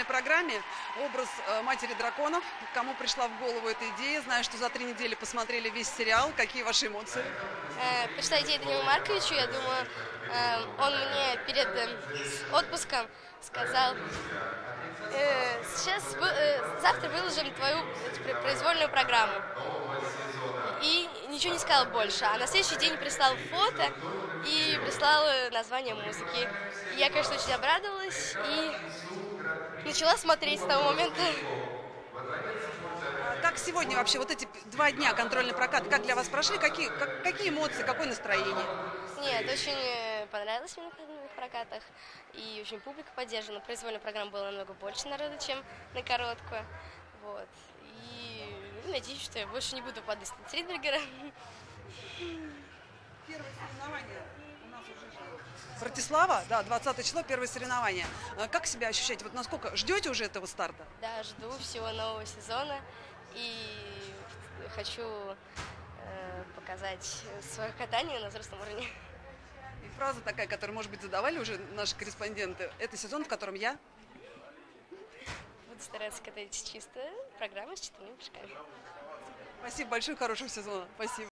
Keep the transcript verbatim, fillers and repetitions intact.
контрольной программе образ э, матери драконов. Кому пришла в голову эта идея? Знаю, что за три недели посмотрели весь сериал. Какие ваши эмоции? Э, пришла идея Данилу Марковичу. Я думаю, э, он мне перед э, отпуском сказал: э, сейчас вы, э, завтра выложим твою э, произвольную программу. И ничего не сказал больше. А на следующий день прислал фото и прислал название музыки. И я, конечно, очень обрадовалась и начала смотреть с того момента. А как сегодня вообще вот эти два дня контрольный прокат, как для вас прошли? Какие, как, какие эмоции, какое настроение? Нет, очень понравилось мне на контрольных прокатах. И очень публика поддержана. Произвольная программа была намного больше народу, чем на короткую. Вот. И надеюсь, что я больше не буду падать с Ридбергера. Первое соревнование у нас уже. Братислава, да, двадцатое число, первое соревнование. Как себя ощущаете? Вот насколько ждете уже этого старта? Да, жду всего нового сезона и хочу э, показать свое катание на взрослом уровне. И фраза такая, которую, может быть, задавали уже наши корреспонденты. Это сезон, в котором я... Буду стараться катать чисто, программа с четырьмя прыжками. Спасибо большое, хорошего сезона. Спасибо.